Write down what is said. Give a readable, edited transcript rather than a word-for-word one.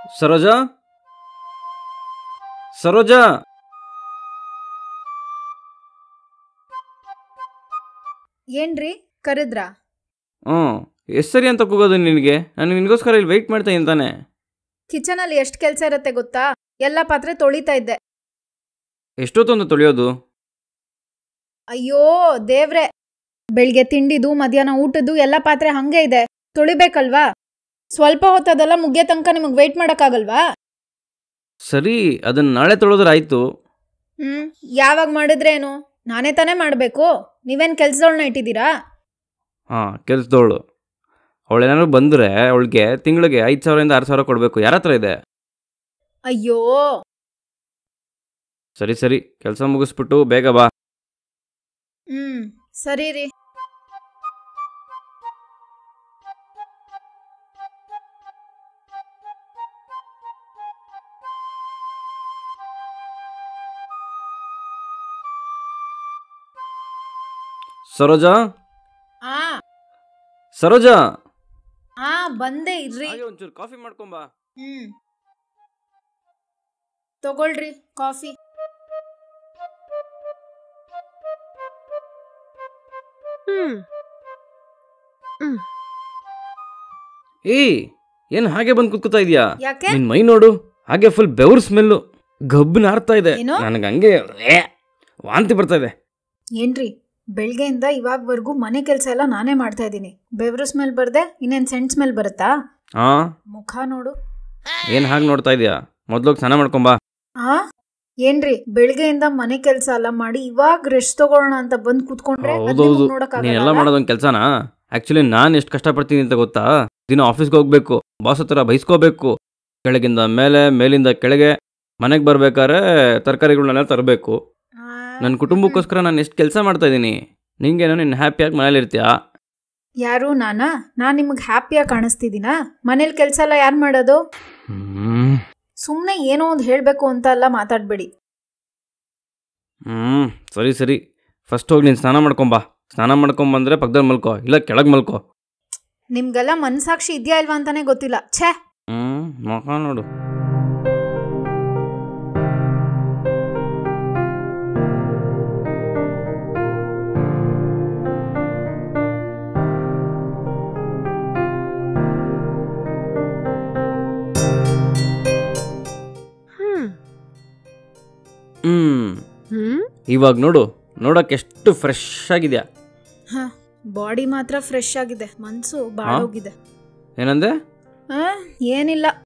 ಸರೋಜಾ ಸರೋಜಾ ಏನ್ರಿ ಕರೆದ್ರಾ? ಹ್ಞೂ ಎಷ್ಟು ಸರಿ ಅಂತ ಕೂಗೋದು ನಿನಗೆ? ನಾನು ನಿನಗೋಸ್ಕರ ಇಲ್ಲಿ ವೆಯ್ಟ್ ಮಾಡ್ತಾ ಇದ್ದೀನಿ ತಾನೆ. ಕಿಚನಲ್ಲಿ ಎಷ್ಟು ಕೆಲಸ ಇರುತ್ತೆ ಗೊತ್ತಾ? ಎಲ್ಲ ಪಾತ್ರೆ ತೊಳಿತಾ ಇದ್ದೆ. ಎಷ್ಟೊತ್ತೊಂದು ತೊಳೆಯೋದು? ಅಯ್ಯೋ ದೇವ್ರೆ, ಬೆಳಿಗ್ಗೆ ತಿಂಡಿದು ಮಧ್ಯಾಹ್ನ ಊಟದ್ದು ಎಲ್ಲ ಪಾತ್ರೆ ಹಂಗೆ ಇದೆ, ತೊಳಿಬೇಕಲ್ವಾ? ಸ್ವಲ್ಪ ಹೊತ್ತದೆಲ್ಲ ಮುಗಿಯೋ ತನಕ ನಿಮಗೆ ವೆಯ್ಟ್ ಮಾಡೋಕ್ಕಾಗಲ್ವಾ? ಸರಿ, ಅದನ್ನು ನಾಳೆ ತೊಳೆದ್ರಾಯ್ತು. ಯಾವಾಗ ಮಾಡಿದ್ರೇನು? ನಾನೇ ತಾನೇ ಮಾಡಬೇಕು. ನೀವೇನು ಕೆಲ್ಸದವಳನ್ನ ಇಟ್ಟಿದ್ದೀರಾ? ಹಾಂ, ಕೆಲಸದವಳು. ಅವಳೇನಾದ್ರು ಬಂದರೆ ಅವಳಿಗೆ ತಿಂಗಳಿಗೆ 5,000 6,000 ಕೊಡಬೇಕು. ಯಾರ ಹತ್ರ ಇದೆ? ಅಯ್ಯೋ ಸರಿ ಸರಿ, ಕೆಲಸ ಮುಗಿಸ್ಬಿಟ್ಟು ಬೇಗ ಬಾ. ಸರಿ ರೀ. ಸರೋಜಾ ಆ ಸರೋಜಾ, ಆ ಬಂದೆ ಇರ್ರಿ. ಹಾಗೆ ಒಂಚೂರು ಕಾಫಿ ಮಾಡ್ಕೊಂಬಾ. ತಗೊಳ್ರಿ ಕಾಫಿ. ಏಯ್, ಏನು ಹಾಗೆ ಬಂದು ಕುತ್ಕೋತಾ ಇದೆಯಾ? ಯಾಕೆ? ನಿನ್ ಮೈ ನೋಡು, ಹಾಗೆ ಫುಲ್ ಬೆವ್ರ ಸ್ಮೆಲ್ಲು ಗಬ್ಬು ನಾರ್ತಾ ಇದೆ. ಏನು? ನನಗೆ ಹಂಗೆ ವಾಂತಿ ಬರ್ತಾ ಇದೆ. ಏನ್ರಿ, ಬೆಳಗ್ಗೆಯಿಂದ ಇವಾಗವರೆಗೂ ಮನೆ ಕೆಲಸ ಎಲ್ಲ ನಾನೇ ಮಾಡ್ತಾ ಇದ್ದೀನಿ. ಬೆವರು ಸ್ಮೆಲ್ ಬರ್ದೆ ಇನ್ನೇನು ಸೆಂಟ್ ಸ್ಮೆಲ್ ಬರುತ್ತಾ? ಹಾ, ಮುಖ ನೋಡು. ಏನು ಹಾಗೆ ನೋಡ್ತಾ ಇದೆಯಾ? ಮೊದ್ಲೋಗಿ ಸ್ನಾನ ಮಾಡ್ಕೊಂಬಾ. ಏನ್ರಿ, ಬೆಳಗ್ಗೆಯಿಂದ ಮನೆ ಕೆಲಸ ಎಲ್ಲ ಮಾಡಿ ಇವಾಗ ರೆಸ್ಟ್ ತಗೊಳ್ಳೋಣ ಅಂತ ಬಂದು ಕೂತ್ಕೊಂಡ್ರೆ ಹೌದೌದು, ನೀನೆಲ್ಲ ಮಾಡೋದೊಂದು ಕೆಲಸನಾ? ಆ್ಯಕ್ಚುಲಿ ನಾನು ಎಷ್ಟು ಕಷ್ಟಪಡ್ತೀನಿ ಅಂತ ಗೊತ್ತಾ? ದಿನ ಆಫೀಸ್ಗೆ ಹೋಗ್ಬೇಕು, ಬಾಸ್ ಹತ್ರ ಬೈಸ್ಕೋಬೇಕು, ಕೆಳಗಿಂದ ಮೇಲೆ ಮೇಲಿಂದ ಕೆಳಗೆ, ಮನೆಗೆ ಬರ್ಬೇಕಾದ್ರೆ ತರಕಾರಿಗಳನ್ನೆಲ್ಲ ತರಬೇಕು. ನನ್ನ ಕುಟುಂಬಕ್ಕೋಸ್ಕರ ನಾನು ಎಷ್ಟು ಕೆಲಸ ಮಾಡ್ತಾ ಇದ್ದೀನಿ. ನಿಂಗೇನೋ ನೀನು ಹ್ಯಾಪಿಯಾಗಿ ಮನೇಲಿ ಇರ್ತೀಯಾ? ಯಾರು ನಾನಾ? ನಾನು ನಿಮಗೆ ಹ್ಯಾಪಿಯಾಗಿ ಕಾಣಿಸ್ತಿದ್ದೀನಾ? ಮನೇಲಿ ಕೆಲಸ ಎಲ್ಲ ಯಾರು ಮಾಡೋದು? ಸುಮ್ಮನೆ ಏನೋ ಒಂದು ಹೇಳಬೇಕು ಅಂತ ಎಲ್ಲ ಮಾತಾಡಬೇಡಿ. ಸರಿ ಸರಿ, ಫಸ್ಟ್ ಹೋಗಿ ನೀನು ಸ್ನಾನ ಮಾಡ್ಕೊಂಬಾ. ಸ್ನಾನ ಮಾಡ್ಕೊಂಬಂದ್ರೆ ಪಕ್ಕದಲ್ಲಿ ಮಲ್ಕೋ, ಇಲ್ಲ ಕೆಳಗೆ ಮಲ್ಕೋ. ನಿಮ್ಗೆಲ್ಲ ಮನಸಾಕ್ಷಿ ಇದೆಯಾ ಇಲ್ವಾ ಅಂತಾನೆ ಗೊತ್ತಿಲ್ಲ. ಛೇ, ಮುಖ ನೋಡು. ಇವಾಗ ನೋಡು, ನೋಡಕ್ಕೆ ಎಷ್ಟು ಫ್ರೆಶ್ ಆಗಿದೆಯಾ? ಬಾಡಿ ಮಾತ್ರ ಫ್ರೆಶ್ ಆಗಿದೆ, ಮನ್ಸು ಬಾಳೋಗಿದೆ. ಏನಂದೆ? ಏನಿಲ್ಲ.